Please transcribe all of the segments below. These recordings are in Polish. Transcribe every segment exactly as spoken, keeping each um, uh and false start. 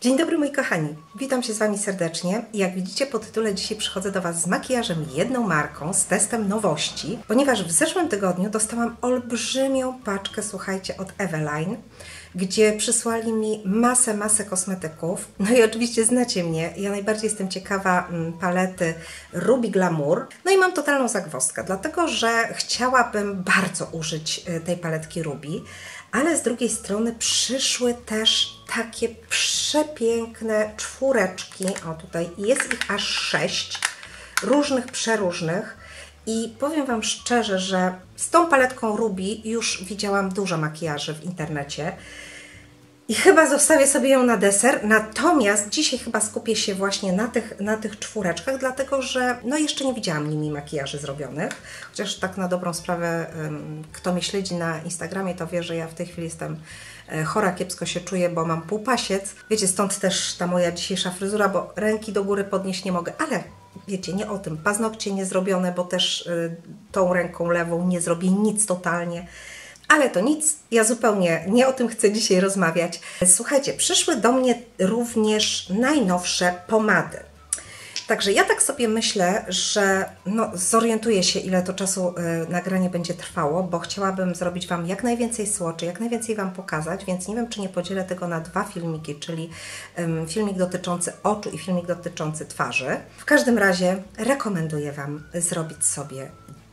Dzień dobry moi kochani, witam się z Wami serdecznie. Jak widzicie po tytule, dzisiaj przychodzę do Was z makijażem jedną marką, z testem nowości, ponieważ w zeszłym tygodniu dostałam olbrzymią paczkę, słuchajcie, od Eveline, gdzie przysłali mi masę, masę kosmetyków. No i oczywiście znacie mnie, ja najbardziej jestem ciekawa palety Ruby Glamour. No i mam totalną zagwozdkę, dlatego że chciałabym bardzo użyć tej paletki Ruby, ale z drugiej strony przyszły też takie przepiękne czwóreczki, o tutaj jest ich aż sześć, różnych, przeróżnych. I powiem Wam szczerze, że z tą paletką Ruby już widziałam dużo makijaży w internecie i chyba zostawię sobie ją na deser, natomiast dzisiaj chyba skupię się właśnie na tych, na tych czwóreczkach, dlatego że no jeszcze nie widziałam nimi makijaży zrobionych, chociaż tak na dobrą sprawę, kto mnie śledzi na Instagramie, to wie, że ja w tej chwili jestem chora, kiepsko się czuję, bo mam półpasiec. Wiecie, stąd też ta moja dzisiejsza fryzura, bo ręki do góry podnieść nie mogę, ale wiecie, nie o tym. Paznokcie nie zrobione, bo też y, tą ręką lewą nie zrobię nic totalnie. Ale to nic, ja zupełnie nie o tym chcę dzisiaj rozmawiać. Słuchajcie, przyszły do mnie również najnowsze pomady. Także ja tak sobie myślę, że no, zorientuję się, ile to czasu y, nagranie będzie trwało, bo chciałabym zrobić Wam jak najwięcej słoczy, jak najwięcej Wam pokazać, więc nie wiem, czy nie podzielę tego na dwa filmiki, czyli y, filmik dotyczący oczu i filmik dotyczący twarzy. W każdym razie rekomenduję Wam zrobić sobie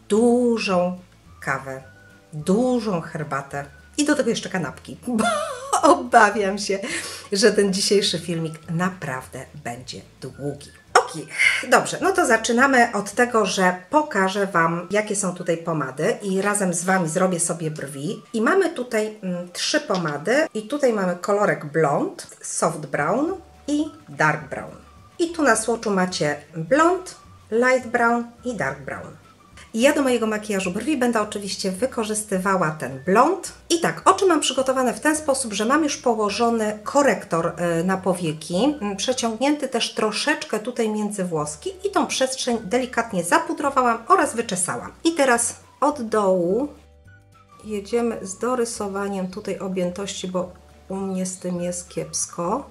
dużą kawę, dużą herbatę i do tego jeszcze kanapki, bo obawiam się, że ten dzisiejszy filmik naprawdę będzie długi. Dobrze, no to zaczynamy od tego, że pokażę Wam, jakie są tutaj pomady i razem z Wami zrobię sobie brwi. I mamy tutaj mm, trzy pomady i tutaj mamy kolorek blond, soft brown i dark brown. I tu na słoczu macie blond, light brown i dark brown. I ja do mojego makijażu brwi będę oczywiście wykorzystywała ten blond. I tak, oczy mam przygotowane w ten sposób, że mam już położony korektor na powieki, przeciągnięty też troszeczkę tutaj między włoski i tą przestrzeń delikatnie zapudrowałam oraz wyczesałam. I teraz od dołu jedziemy z dorysowaniem tutaj objętości, bo u mnie z tym jest kiepsko.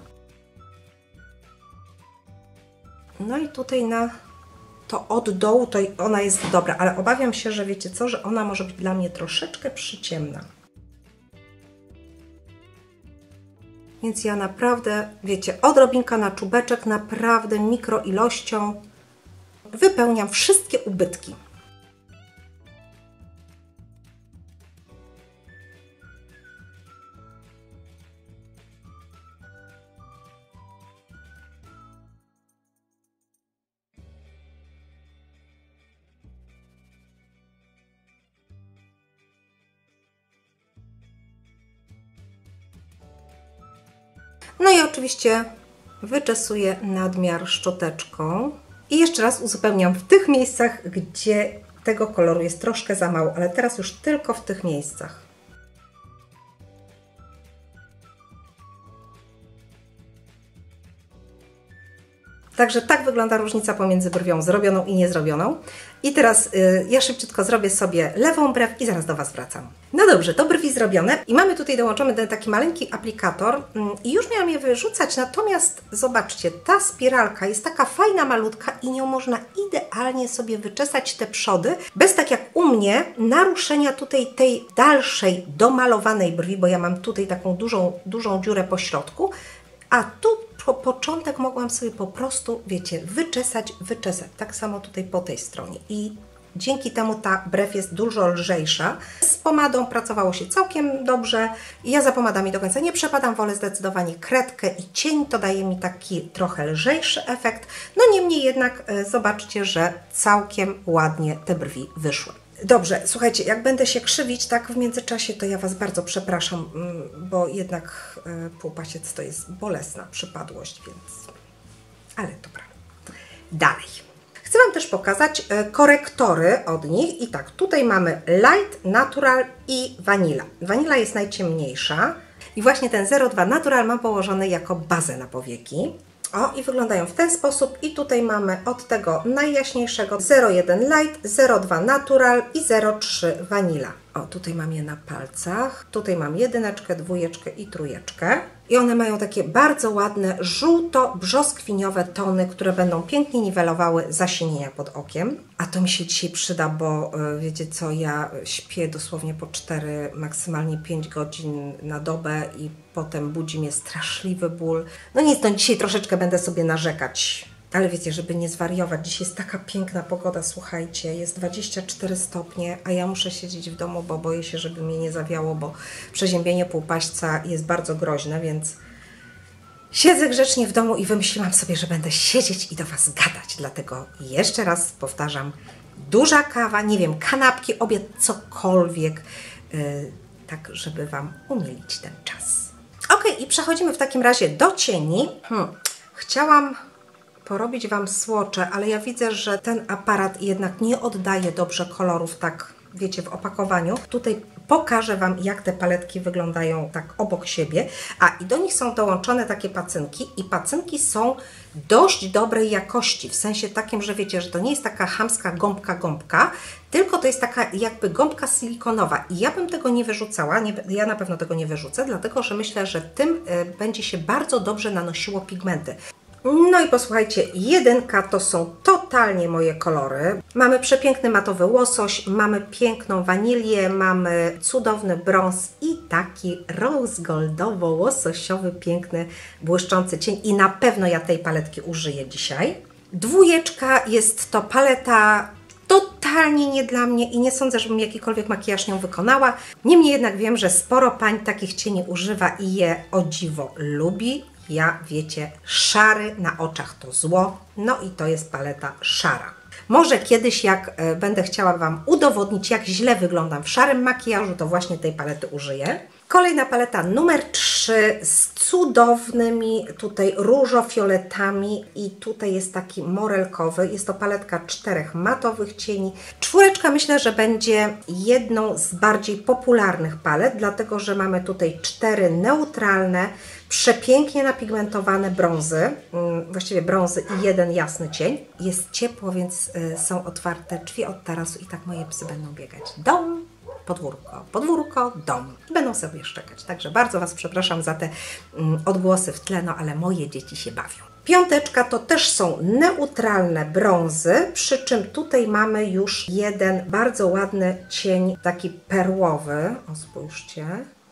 No i tutaj na to od dołu to ona jest dobra, ale obawiam się, że wiecie co, że ona może być dla mnie troszeczkę przyciemna. Więc ja naprawdę, wiecie, odrobinka na czubeczek, naprawdę mikro ilością wypełniam wszystkie ubytki. No i oczywiście wyczesuję nadmiar szczoteczką i jeszcze raz uzupełniam w tych miejscach, gdzie tego koloru jest troszkę za mało, ale teraz już tylko w tych miejscach. Także tak wygląda różnica pomiędzy brwią zrobioną i niezrobioną. I teraz y, ja szybciutko zrobię sobie lewą brew i zaraz do Was wracam. No dobrze, to brwi zrobione i mamy tutaj dołączony ten taki maleńki aplikator y, i już miałam je wyrzucać, natomiast zobaczcie, ta spiralka jest taka fajna, malutka i nią można idealnie sobie wyczesać te przody, bez tak jak u mnie naruszenia tutaj tej dalszej domalowanej brwi, bo ja mam tutaj taką dużą, dużą dziurę po środku, a tu po początek mogłam sobie po prostu, wiecie, wyczesać, wyczesać. Tak samo tutaj po tej stronie. I dzięki temu ta brew jest dużo lżejsza. Z pomadą pracowało się całkiem dobrze. Ja za pomadami do końca nie przepadam, wolę zdecydowanie kredkę i cień. To daje mi taki trochę lżejszy efekt. No niemniej jednak e, zobaczcie, że całkiem ładnie te brwi wyszły. Dobrze, słuchajcie, jak będę się krzywić tak w międzyczasie, to ja Was bardzo przepraszam, bo jednak półpasiec to jest bolesna przypadłość, więc... Ale dobra. Dalej. Chcę Wam też pokazać korektory od nich i tak, tutaj mamy Light, Natural i Vanilla. Vanilla jest najciemniejsza i właśnie ten zero dwa Natural mam położony jako bazę na powieki. O, i wyglądają w ten sposób i tutaj mamy od tego najjaśniejszego zero jeden Light, zero dwa Natural i zero trzy Vanilla. O, tutaj mam je na palcach. Tutaj mam jedyneczkę, dwójeczkę i trójeczkę. I one mają takie bardzo ładne, żółto-brzoskwiniowe tony, które będą pięknie niwelowały zasinienia pod okiem. A to mi się dzisiaj przyda, bo wiecie co, ja śpię dosłownie po cztery, maksymalnie pięć godzin na dobę i potem budzi mnie straszliwy ból. No nic, no dzisiaj troszeczkę będę sobie narzekać. Ale wiecie, żeby nie zwariować, dzisiaj jest taka piękna pogoda, słuchajcie, jest dwadzieścia cztery stopnie, a ja muszę siedzieć w domu, bo boję się, żeby mnie nie zawiało, bo przeziębienie półpaśćca jest bardzo groźne, więc siedzę grzecznie w domu i wymyśliłam sobie, że będę siedzieć i do Was gadać. Dlatego jeszcze raz powtarzam, duża kawa, nie wiem, kanapki, obiad, cokolwiek, yy, tak żeby Wam umilić ten czas. Ok, i przechodzimy w takim razie do cieni. Hmm. Chciałam porobić Wam swatche, ale ja widzę, że ten aparat jednak nie oddaje dobrze kolorów, tak wiecie, w opakowaniu. Tutaj pokażę Wam, jak te paletki wyglądają tak obok siebie, a i do nich są dołączone takie pacynki i pacynki są dość dobrej jakości, w sensie takim, że wiecie, że to nie jest taka chamska gąbka gąbka, tylko to jest taka jakby gąbka silikonowa i ja bym tego nie wyrzucała, nie, ja na pewno tego nie wyrzucę, dlatego, że myślę, że tym y, będzie się bardzo dobrze nanosiło pigmenty. No i posłuchajcie, jedynka to są totalnie moje kolory. Mamy przepiękny matowy łosoś, mamy piękną wanilię, mamy cudowny brąz i taki rose goldowo-łososiowy, piękny, błyszczący cień i na pewno ja tej paletki użyję dzisiaj. Dwójeczka jest to paleta totalnie nie dla mnie i nie sądzę, żebym jakikolwiek makijaż nią wykonała. Niemniej jednak wiem, że sporo pań takich cieni używa i je o dziwo lubi. Ja, wiecie, szary na oczach to zło, no i to jest paleta szara. Może kiedyś, jak y, będę chciała Wam udowodnić, jak źle wyglądam w szarym makijażu, to właśnie tej palety użyję. Kolejna paleta numer trzy z cudownymi tutaj różofioletami i tutaj jest taki morelkowy. Jest to paletka czterech matowych cieni. Czwóreczka myślę, że będzie jedną z bardziej popularnych palet, dlatego że mamy tutaj cztery neutralne, przepięknie napigmentowane brązy, właściwie brązy i jeden jasny cień. Jest ciepło, więc są otwarte drzwi od tarasu i tak moje psy będą biegać. Dom, podwórko, podwórko, dom. I będą sobie szczekać. Także bardzo Was przepraszam za te odgłosy w tle, no ale moje dzieci się bawią. Piąteczka to też są neutralne brązy, przy czym tutaj mamy już jeden bardzo ładny cień, taki perłowy. O, spójrzcie.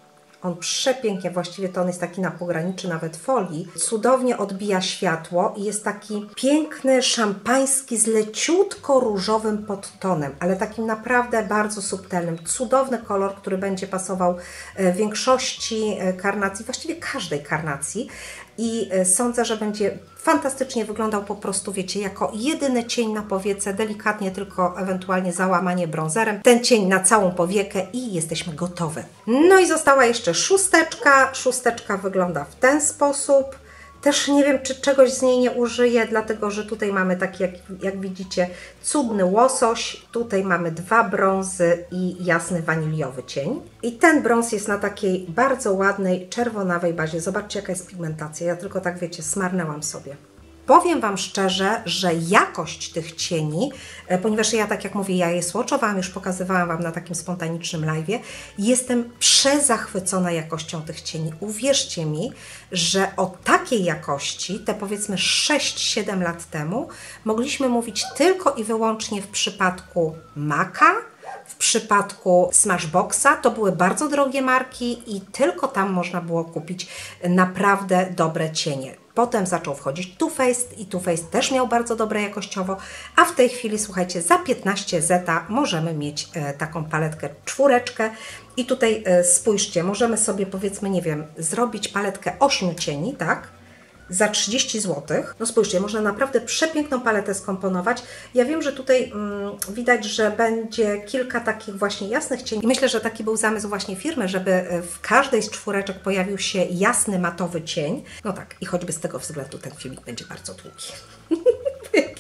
On przepięknie, właściwie to on jest taki na pograniczy nawet folii, cudownie odbija światło i jest taki piękny, szampański z leciutko różowym podtonem, ale takim naprawdę bardzo subtelnym. Cudowny kolor, który będzie pasował większości karnacji, właściwie każdej karnacji i sądzę, że będzie fantastycznie wyglądał po prostu, wiecie, jako jedyny cień na powiece, delikatnie tylko ewentualnie załamanie brązerem. Ten cień na całą powiekę i jesteśmy gotowe. No i została jeszcze szósteczka. Szósteczka wygląda w ten sposób. Też nie wiem, czy czegoś z niej nie użyję, dlatego że tutaj mamy taki, jak, jak widzicie, cudny łosoś. Tutaj mamy dwa brązy i jasny waniliowy cień. I ten brąz jest na takiej bardzo ładnej, czerwonawej bazie. Zobaczcie, jaka jest pigmentacja. Ja tylko tak, wiecie, smarnęłam sobie. Powiem Wam szczerze, że jakość tych cieni, ponieważ ja, tak jak mówię, ja je swatchowałam, już pokazywałam Wam na takim spontanicznym live'ie, jestem przezachwycona jakością tych cieni. Uwierzcie mi, że o takiej jakości, te powiedzmy sześć siedem lat temu, mogliśmy mówić tylko i wyłącznie w przypadku Maka, w przypadku Smashboxa. To były bardzo drogie marki i tylko tam można było kupić naprawdę dobre cienie. Potem zaczął wchodzić Too Faced i Too Faced też miał bardzo dobre jakościowo, a w tej chwili, słuchajcie, za piętnaście zeta możemy mieć e, taką paletkę czwóreczkę i tutaj e, spójrzcie, możemy sobie, powiedzmy, nie wiem, zrobić paletkę ośmiu cieni, tak? Za trzydzieści złotych. No spójrzcie, można naprawdę przepiękną paletę skomponować. Ja wiem, że tutaj mm, widać, że będzie kilka takich właśnie jasnych cieni. Myślę, że taki był zamysł właśnie firmy, żeby w każdej z czwóreczek pojawił się jasny, matowy cień. No tak, i choćby z tego względu ten filmik będzie bardzo długi.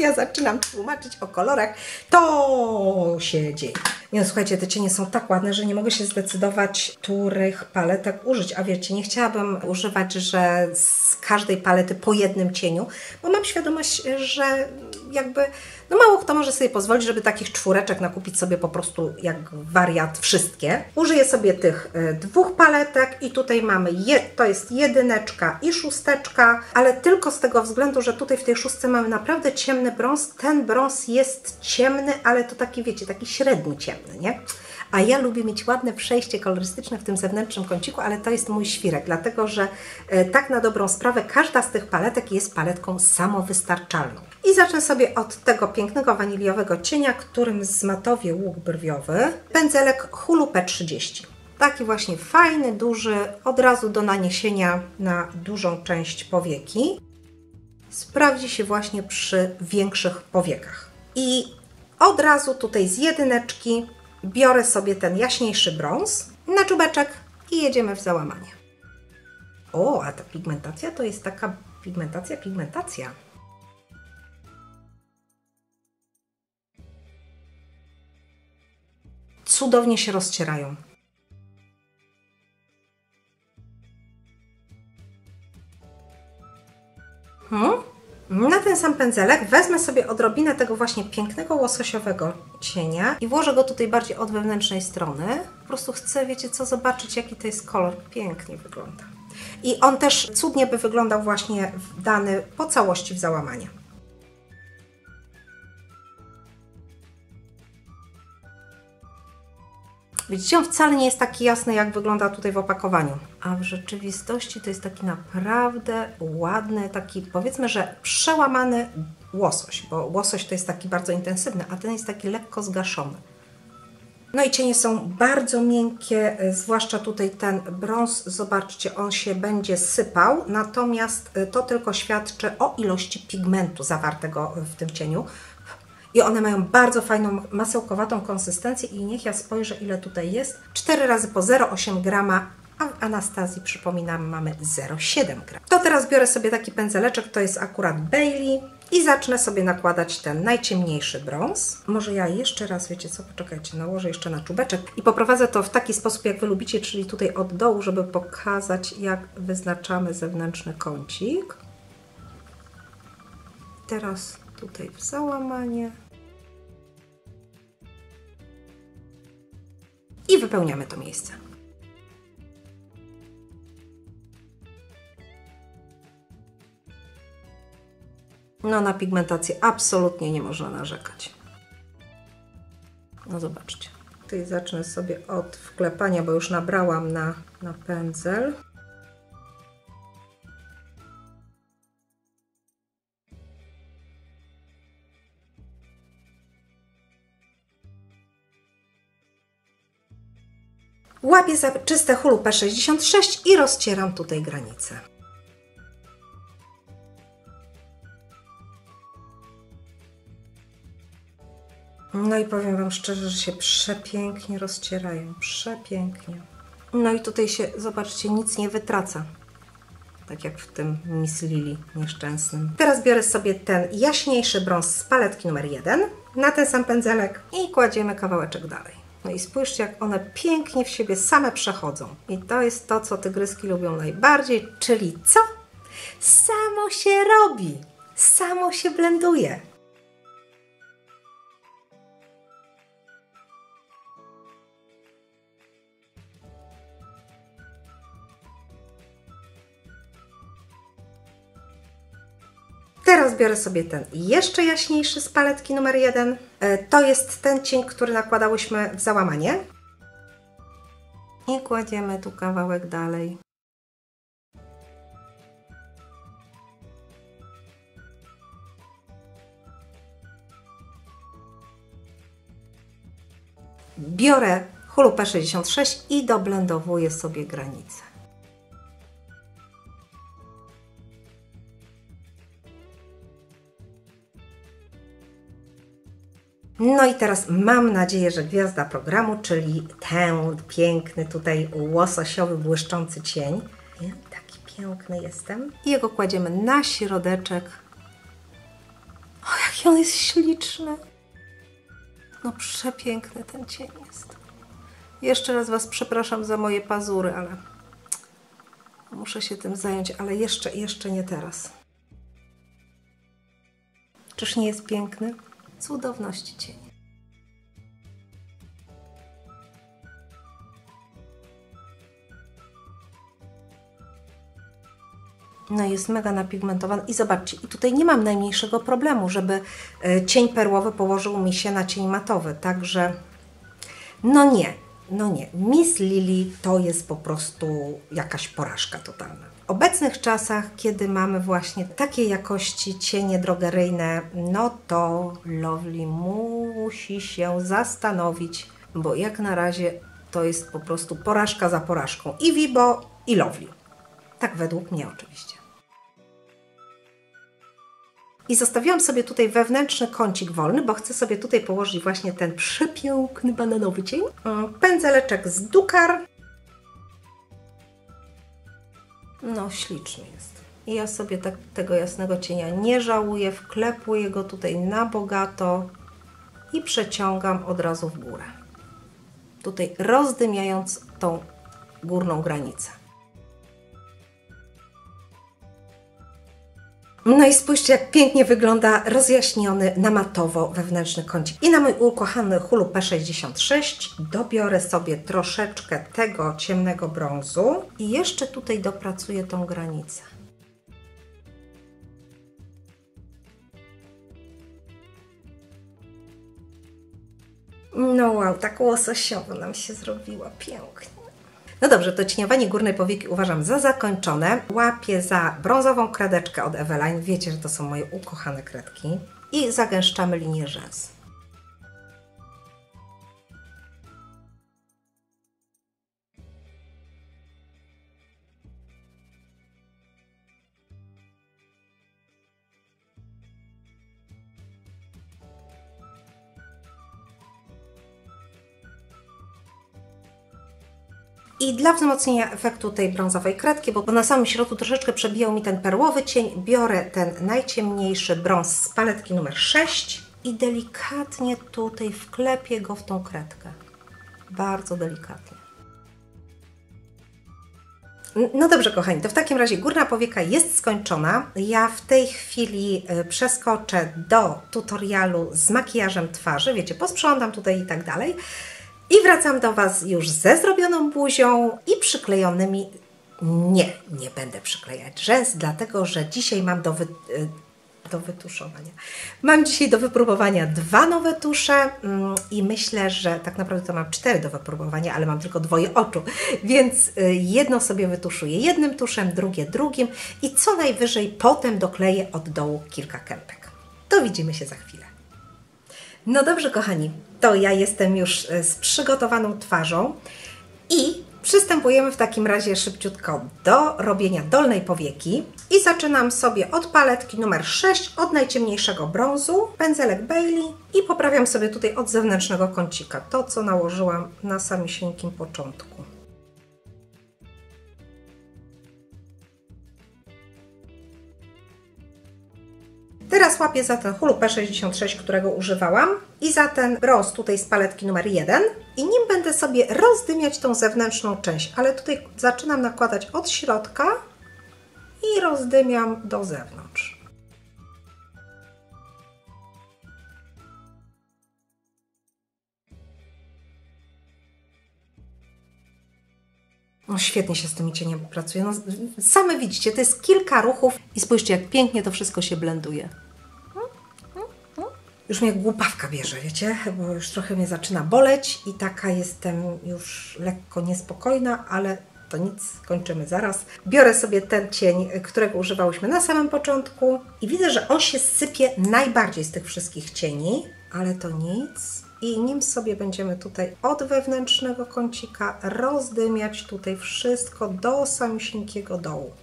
ja zaczynam tłumaczyć o kolorach, to się dzieje. Nie no, słuchajcie, te cienie są tak ładne, że nie mogę się zdecydować, których paletek użyć. A wiecie, nie chciałabym używać, że z każdej palety po jednym cieniu, bo mam świadomość, że jakby no mało kto może sobie pozwolić, żeby takich czwóreczek nakupić sobie po prostu jak wariat wszystkie. Użyję sobie tych y, dwóch paletek i tutaj mamy, je, to jest jedyneczka i szósteczka, ale tylko z tego względu, że tutaj w tej szóstce mamy naprawdę ciemny brąz. Ten brąz jest ciemny, ale to taki, wiecie, taki średni ciemny, nie? A ja lubię mieć ładne przejście kolorystyczne w tym zewnętrznym kąciku, ale to jest mój świrek, dlatego że e, tak na dobrą sprawę każda z tych paletek jest paletką samowystarczalną. I zacznę sobie od tego pięknego waniliowego cienia, którym zmatowię łuk brwiowy, pędzelek Hulu P trzydzieści. Taki właśnie fajny, duży, od razu do naniesienia na dużą część powieki. Sprawdzi się właśnie przy większych powiekach. I od razu tutaj z jedyneczki biorę sobie ten jaśniejszy brąz na czubeczek i jedziemy w załamanie. O, a ta pigmentacja to jest taka pigmentacja, pigmentacja. Cudownie się rozcierają. Hmm? Na ten sam pędzelek wezmę sobie odrobinę tego właśnie pięknego łososiowego cienia i włożę go tutaj bardziej od wewnętrznej strony. Po prostu chcę, wiecie co, zobaczyć jaki to jest kolor. Pięknie wygląda. I on też cudnie by wyglądał właśnie dany po całości w załamanie. Widzicie, on wcale nie jest taki jasny, jak wygląda tutaj w opakowaniu. A w rzeczywistości to jest taki naprawdę ładny, taki powiedzmy, że przełamany łosoś, bo łosoś to jest taki bardzo intensywny, a ten jest taki lekko zgaszony. No i cienie są bardzo miękkie, zwłaszcza tutaj ten brąz, zobaczcie, on się będzie sypał, natomiast to tylko świadczy o ilości pigmentu zawartego w tym cieniu. I one mają bardzo fajną, masełkowatą konsystencję i niech ja spojrzę, ile tutaj jest. cztery razy po zero przecinek osiem grama, a w Anastazji, przypominam, mamy zero przecinek siedem grama. To teraz biorę sobie taki pędzeleczek, to jest akurat Bailey i zacznę sobie nakładać ten najciemniejszy brąz. Może ja jeszcze raz, wiecie co, poczekajcie, nałożę jeszcze na czubeczek i poprowadzę to w taki sposób, jak Wy lubicie, czyli tutaj od dołu, żeby pokazać, jak wyznaczamy zewnętrzny kącik. Teraz tutaj w załamanie. I wypełniamy to miejsce. No na pigmentację absolutnie nie można narzekać. No zobaczcie. Tutaj zacznę sobie od wklepania, bo już nabrałam na, na pędzel. Łapię za czyste Hulu P sześćdziesiąt sześć i rozcieram tutaj granicę. No i powiem Wam szczerze, że się przepięknie rozcierają. Przepięknie. No i tutaj się, zobaczcie, nic nie wytraca. Tak jak w tym Miss Lily nieszczęsnym. Teraz biorę sobie ten jaśniejszy brąz z paletki numer jeden na ten sam pędzelek i kładziemy kawałeczek dalej. No i spójrzcie, jak one pięknie w siebie same przechodzą. I to jest to, co tygryski lubią najbardziej, czyli co? Samo się robi, samo się blenduje. Teraz biorę sobie ten jeszcze jaśniejszy z paletki numer jeden. To jest ten cień, który nakładałyśmy w załamanie. I kładziemy tu kawałek dalej. Biorę Hulu P sześćdziesiąt sześć i doblendowuję sobie granicę. No i teraz mam nadzieję, że gwiazda programu, czyli ten piękny tutaj łososiowy, błyszczący cień. Taki piękny jestem. I jego kładziemy na środeczek. O, jaki Jaki on jest śliczny. No przepiękny ten cień jest. Jeszcze raz Was przepraszam za moje pazury, ale muszę się tym zająć, ale jeszcze, jeszcze nie teraz. Czyż nie jest piękny? Cudowności cień. No jest mega napigmentowany i zobaczcie, i tutaj nie mam najmniejszego problemu, żeby cień perłowy położył mi się na cień matowy, także no nie, no nie. Miss Lily to jest po prostu jakaś porażka totalna. W obecnych czasach, kiedy mamy właśnie takiej jakości cienie drogeryjne, no to Lovely musi się zastanowić, bo jak na razie to jest po prostu porażka za porażką. I Vibo, i Lovely. Tak według mnie oczywiście. I zostawiłam sobie tutaj wewnętrzny kącik wolny, bo chcę sobie tutaj położyć właśnie ten przepiękny bananowy cień. Pędzeleczek z Dukar. No śliczny jest. I ja sobie tak, tego jasnego cienia nie żałuję, wklepuję go tutaj na bogato i przeciągam od razu w górę. Tutaj rozdymiając tą górną granicę. No i spójrzcie, jak pięknie wygląda rozjaśniony na matowo wewnętrzny kącik. I na mój ukochany Hulu P sześćdziesiąt sześć dobiorę sobie troszeczkę tego ciemnego brązu i jeszcze tutaj dopracuję tą granicę. No wow, tak łososiowo nam się zrobiła, pięknie. No dobrze, to cieniowanie górnej powieki uważam za zakończone. Łapię za brązową kredeczkę od Eveline. Wiecie, że to są moje ukochane kredki. I zagęszczamy linię rzęs. I dla wzmocnienia efektu tej brązowej kredki, bo na samym środku troszeczkę przebijał mi ten perłowy cień, biorę ten najciemniejszy brąz z paletki numer sześć i delikatnie tutaj wklepię go w tą kredkę. Bardzo delikatnie. No dobrze, kochani, to w takim razie górna powieka jest skończona. Ja w tej chwili przeskoczę do tutorialu z makijażem twarzy. Wiecie, posprzątam tutaj i tak dalej. I wracam do Was już ze zrobioną buzią i przyklejonymi. Nie, nie będę przyklejać rzęs, dlatego że dzisiaj mam do, wy, do wytuszowania. Mam dzisiaj do wypróbowania dwa nowe tusze i myślę, że tak naprawdę to mam cztery do wypróbowania, ale mam tylko dwoje oczu, więc jedno sobie wytuszuję jednym tuszem, drugie drugim i co najwyżej potem dokleję od dołu kilka kępek. To widzimy się za chwilę. No dobrze, kochani, to ja jestem już z przygotowaną twarzą i przystępujemy w takim razie szybciutko do robienia dolnej powieki i zaczynam sobie od paletki numer sześć, od najciemniejszego brązu, pędzelek Bailey i poprawiam sobie tutaj od zewnętrznego kącika, to co nałożyłam na samysieńkim początku. Teraz łapię za ten Hulu P sześćdziesiąt sześć, którego używałam i za ten brąz tutaj z paletki numer jeden i nim będę sobie rozdymiać tą zewnętrzną część, ale tutaj zaczynam nakładać od środka i rozdymiam do zewnątrz. No świetnie się z tymi cieniami pracuje. No, same widzicie, to jest kilka ruchów i spójrzcie, jak pięknie to wszystko się blenduje. Już mnie głupawka bierze, wiecie, bo już trochę mnie zaczyna boleć i taka jestem już lekko niespokojna, ale to nic, kończymy zaraz. Biorę sobie ten cień, którego używałyśmy na samym początku i widzę, że on się sypie najbardziej z tych wszystkich cieni, ale to nic. I nim sobie będziemy tutaj od wewnętrznego kącika rozdymiać tutaj wszystko do samysieńkiego dołu.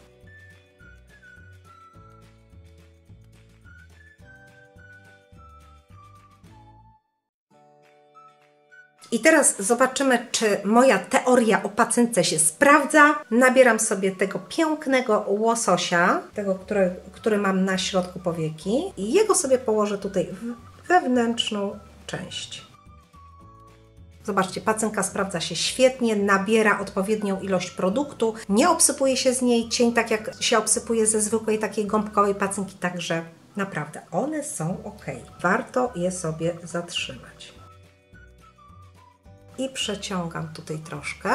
I teraz zobaczymy, czy moja teoria o pacynce się sprawdza. Nabieram sobie tego pięknego łososia, tego, który, który mam na środku powieki i jego sobie położę tutaj w wewnętrzną część. Zobaczcie, pacynka sprawdza się świetnie, nabiera odpowiednią ilość produktu, nie obsypuje się z niej cień tak jak się obsypuje ze zwykłej takiej gąbkowej pacynki, także naprawdę one są ok. Warto je sobie zatrzymać. I przeciągam tutaj troszkę.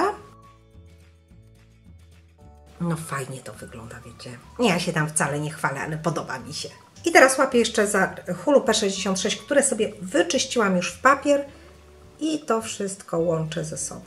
No fajnie to wygląda, wiecie. Ja się tam wcale nie chwalę, ale podoba mi się. I teraz łapię jeszcze za Hulu P sześćdziesiąt sześć, które sobie wyczyściłam już w papier i to wszystko łączę ze sobą.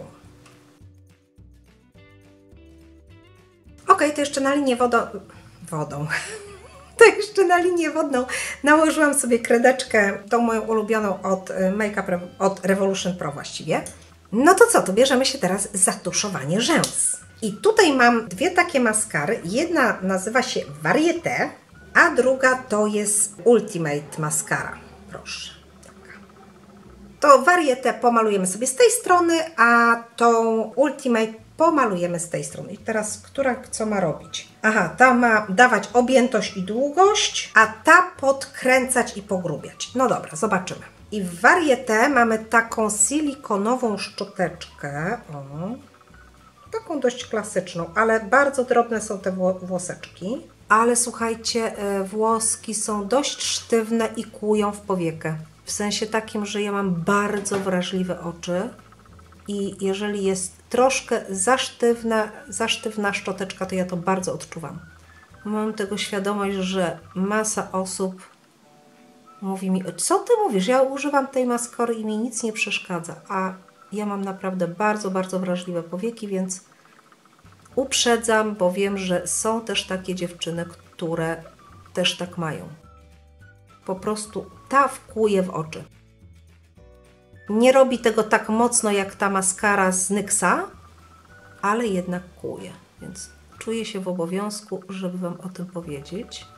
Ok, to jeszcze na linię wodą... wodą. To jeszcze na linię wodną nałożyłam sobie kredeczkę, tą moją ulubioną od Make Up, od Revolution Pro właściwie. No to co, to bierzemy się teraz za tuszowanie rzęs. I tutaj mam dwie takie maskary. Jedna nazywa się Varieté, a druga to jest Ultimate Mascara. Proszę. Taka. To Varieté pomalujemy sobie z tej strony, a tą Ultimate pomalujemy z tej strony. I teraz, która co ma robić? Aha, ta ma dawać objętość i długość, a ta podkręcać i pogrubiać. No dobra, zobaczymy. I w Varieté mamy taką silikonową szczoteczkę. O, taką dość klasyczną, ale bardzo drobne są te włoseczki. Ale słuchajcie, włoski są dość sztywne i kłują w powiekę. W sensie takim, że ja mam bardzo wrażliwe oczy. I jeżeli jest troszkę za sztywna, za sztywna szczoteczka, to ja to bardzo odczuwam. Mam tego świadomość, że masa osób mówi mi, co ty mówisz? Ja używam tej maskary i mi nic nie przeszkadza. A ja mam naprawdę bardzo, bardzo wrażliwe powieki, więc uprzedzam, bo wiem, że są też takie dziewczyny, które też tak mają. Po prostu ta wkłuje w oczy. Nie robi tego tak mocno jak ta maskara z Nyxa, ale jednak kłuje. Więc czuję się w obowiązku, żeby Wam o tym powiedzieć.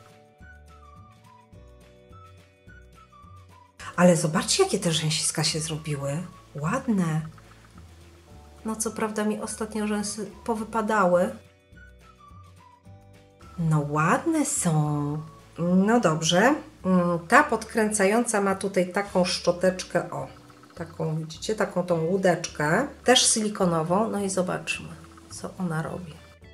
Ale zobaczcie, jakie te rzęsiska się zrobiły. Ładne. No co prawda mi ostatnio rzęsy powypadały. No ładne są. No dobrze. Ta podkręcająca ma tutaj taką szczoteczkę, o. Taką, widzicie, taką tą łódeczkę, też silikonową. No i zobaczmy, co ona robi.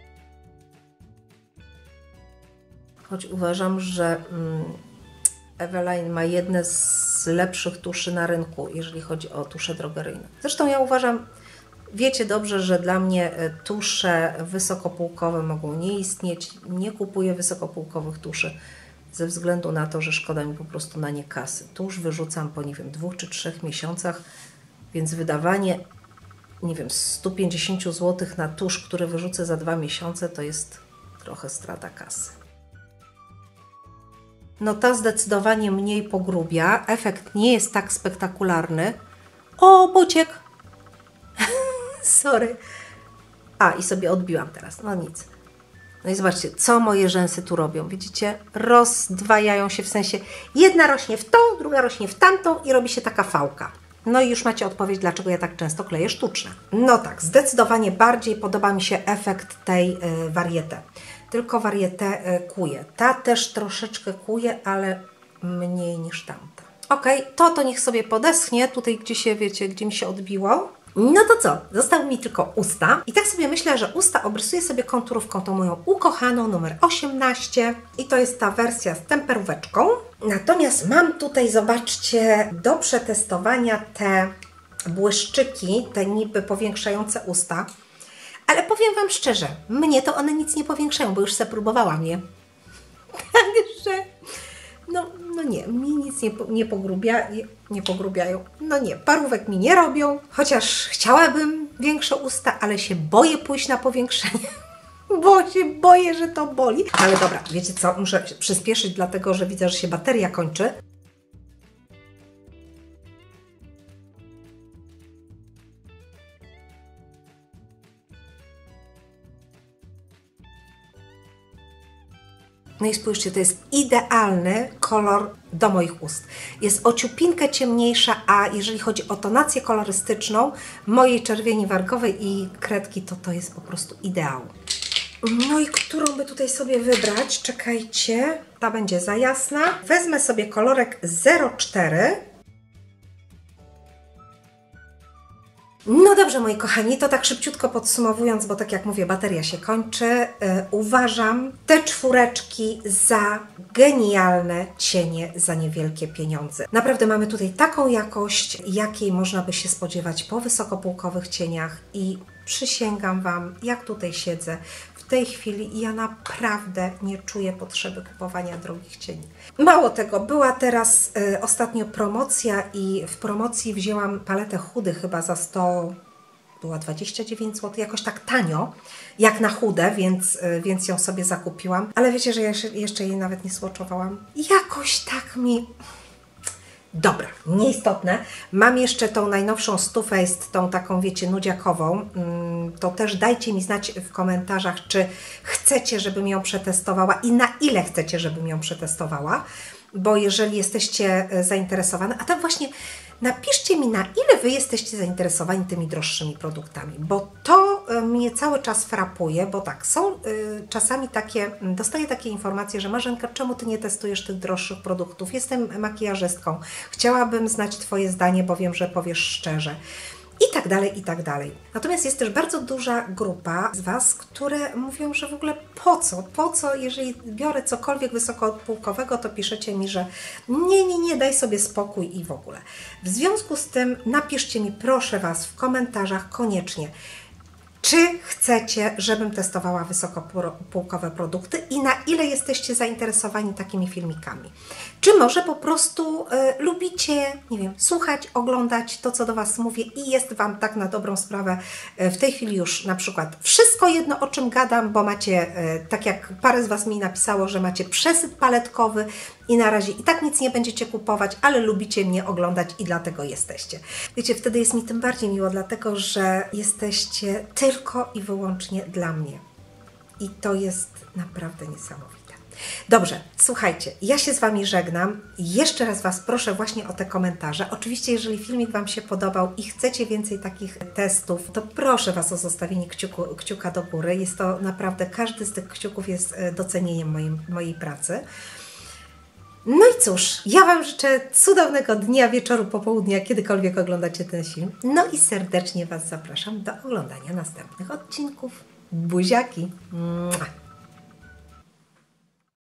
Choć uważam, że mm, Eveline ma jedne z lepszych tuszy na rynku, jeżeli chodzi o tusze drogeryjne. Zresztą ja uważam, wiecie dobrze, że dla mnie tusze wysokopółkowe mogą nie istnieć. Nie kupuję wysokopółkowych tuszy ze względu na to, że szkoda mi po prostu na nie kasy. Tusz wyrzucam po, nie wiem, dwóch czy trzech miesiącach, więc wydawanie, nie wiem, sto pięćdziesiąt złotych na tusz, który wyrzucę za dwa miesiące, to jest trochę strata kasy. No ta zdecydowanie mniej pogrubia. Efekt nie jest tak spektakularny. O, Buciek! Sorry. A, i sobie odbiłam teraz. No nic. No i zobaczcie, co moje rzęsy tu robią. Widzicie? Rozdwajają się, w sensie jedna rośnie w tą, druga rośnie w tamtą i robi się taka fałka. No i już macie odpowiedź, dlaczego ja tak często kleję sztuczne. No tak, zdecydowanie bardziej podoba mi się efekt tej y, Varieté. Tylko Varieté y, kłuje. Ta też troszeczkę kłuje, ale mniej niż tamta. Ok, to to niech sobie podeschnie. Tutaj gdzie się, wiecie, gdzie mi się odbiło. No to co? Zostały mi tylko usta. I tak sobie myślę, że usta obrysuję sobie konturówką tą moją ukochaną numer osiemnaście. I to jest ta wersja z temperóweczką. Natomiast mam tutaj, zobaczcie, do przetestowania te błyszczyki, te niby powiększające usta. Ale powiem Wam szczerze, mnie to one nic nie powiększają, bo już sobie próbowałam je. Także... No, no nie, mi nic nie, nie, pogrubia, nie pogrubiają. No nie, parówek mi nie robią, chociaż chciałabym większe usta, ale się boję pójść na powiększenie, bo się boję, że to boli. Ale dobra, wiecie co, muszę przyspieszyć, dlatego że widzę, że się bateria kończy. No i spójrzcie, to jest idealny kolor do moich ust. Jest o ciupinkę ciemniejsza, a jeżeli chodzi o tonację kolorystyczną mojej czerwieni wargowej i kredki, to to jest po prostu ideał. No i którą by tutaj sobie wybrać? Czekajcie, ta będzie za jasna. Wezmę sobie kolorek zero cztery. No dobrze, moi kochani, to tak szybciutko podsumowując, bo tak jak mówię, bateria się kończy. Yy, uważam te czwóreczki za genialne cienie za niewielkie pieniądze. Naprawdę mamy tutaj taką jakość, jakiej można by się spodziewać po wysokopółkowych cieniach i przysięgam Wam, jak tutaj siedzę w tej chwili, ja naprawdę nie czuję potrzeby kupowania drogich cieni. Mało tego, była teraz y, ostatnio promocja i w promocji wzięłam paletę chudy chyba za sto, była dwadzieścia dziewięć złotych, jakoś tak tanio, jak na chude, więc, y, więc ją sobie zakupiłam. Ale wiecie, że ja jeszcze jej nawet nie swatchowałam. Jakoś tak mi... Dobra, nieistotne. Mam jeszcze tą najnowszą Stu Faced, tą taką, wiecie, nudziakową. To też dajcie mi znać w komentarzach, czy chcecie, żebym ją przetestowała i na ile chcecie, żebym ją przetestowała. Bo jeżeli jesteście zainteresowane, a tak właśnie napiszcie mi, na ile Wy jesteście zainteresowani tymi droższymi produktami, bo to mnie cały czas frapuje, bo tak, są y, czasami takie, dostaję takie informacje, że Marzenka, czemu Ty nie testujesz tych droższych produktów? Jestem makijażystką, chciałabym znać Twoje zdanie, bo wiem, że powiesz szczerze. I tak dalej, i tak dalej. Natomiast jest też bardzo duża grupa z Was, które mówią, że w ogóle po co? Po co, jeżeli biorę cokolwiek wysokopółkowego, to piszecie mi, że nie, nie, nie, daj sobie spokój i w ogóle. W związku z tym napiszcie mi, proszę Was, w komentarzach koniecznie, czy chcecie, żebym testowała wysokopółkowe produkty i na ile jesteście zainteresowani takimi filmikami. Czy może po prostu y, lubicie, nie wiem, słuchać, oglądać to, co do Was mówię i jest Wam tak na dobrą sprawę y, w tej chwili już na przykład wszystko jedno, o czym gadam, bo macie, y, tak jak parę z Was mi napisało, że macie przesyp paletkowy i na razie i tak nic nie będziecie kupować, ale lubicie mnie oglądać i dlatego jesteście. Wiecie, wtedy jest mi tym bardziej miło, dlatego że jesteście tylko i wyłącznie dla mnie. I to jest naprawdę niesamowite. Dobrze, słuchajcie, ja się z Wami żegnam. Jeszcze raz Was proszę właśnie o te komentarze. Oczywiście, jeżeli filmik Wam się podobał i chcecie więcej takich testów, to proszę Was o zostawienie kciuku, kciuka do góry. Jest to naprawdę, każdy z tych kciuków jest docenieniem moim, mojej pracy. No i cóż, ja Wam życzę cudownego dnia, wieczoru, popołudnia, kiedykolwiek oglądacie ten film. No i serdecznie Was zapraszam do oglądania następnych odcinków. Buziaki! Mua.